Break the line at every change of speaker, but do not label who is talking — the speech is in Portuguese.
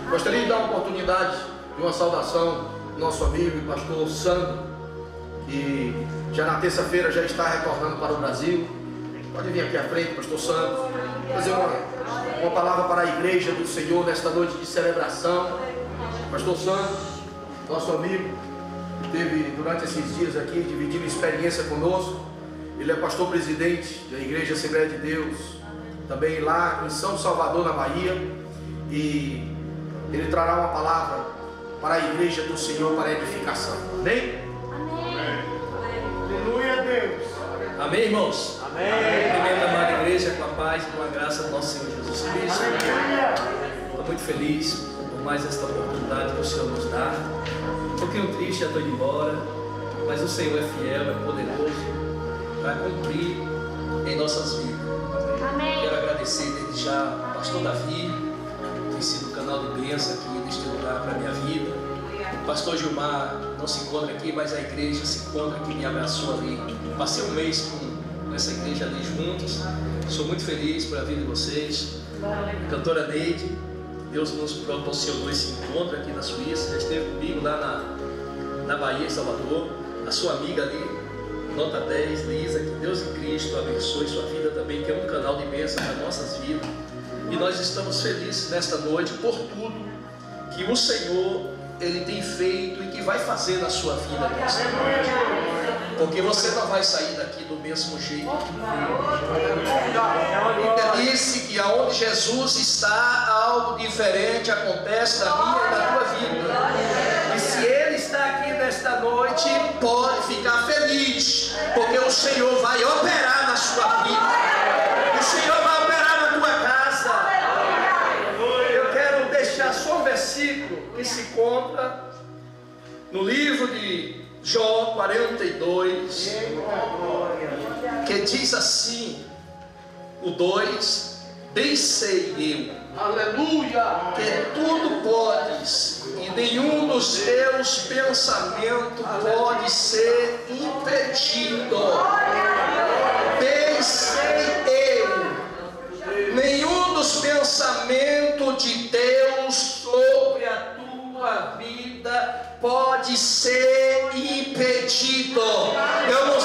Gostaria de dar uma oportunidade de uma saudação ao nosso amigo e pastor Sandro, que já na terça-feira já está retornando para o Brasil. Pode vir aqui à frente, pastor Sandro, fazer uma palavra para a igreja do Senhor nesta noite de celebração. Pastor Sandro, nosso amigo, esteve durante esses dias aqui dividindo experiência conosco. Ele é pastor presidente da Igreja Assembleia de Deus, também lá em São Salvador, na Bahia, e ele trará uma palavra para a igreja do Senhor para edificação. Amém?
Amém. Aleluia a Deus.
Amém, irmãos?
Amém.
Primeiro, amada igreja, com a paz e com a graça do nosso Senhor Jesus Cristo. Estou muito feliz por mais esta oportunidade que o Senhor nos dá. Um pouquinho triste, já estou indo embora, mas o Senhor é fiel, é poderoso para cumprir em nossas vidas.
Amém.
Quero agradecer desde já ao pastor Davi, tem sido um canal de bênção aqui neste lugar para a minha vida. O pastor Gilmar não se encontra aqui, mas a igreja se encontra aqui, me abraçou ali. Passei um mês com essa igreja ali juntos. Sou muito feliz pela vida de vocês. A cantora Neide, Deus nos proporcionou esse encontro aqui na Suíça. Já esteve comigo lá na Bahia, em Salvador. A sua amiga ali, nota 10, Lisa, que Deus em Cristo abençoe sua vida também, que é um canal de bênção para nossas vidas. E nós estamos felizes nesta noite por tudo que o Senhor Ele tem feito e que vai fazer na sua vida nesta noite. Porque você não vai sair daqui do mesmo jeito que veio. A Bíblia disse que aonde Jesus está, algo diferente acontece na minha e na tua vida. E se Ele está aqui nesta noite, pode ficar feliz, porque o Senhor vai operar na sua vida. O Senhor vai operar na tua casa. Eu quero deixar só um versículo que se encontra no livro de Jó 42, que diz assim, o 2: bem sei eu, aleluia, que tudo podes, e nenhum dos teus pensamentos pode ser impedido. Bem sei eu, nenhum dos pensamentos de Deus sobre a tua vida pode ser impedido. Eu não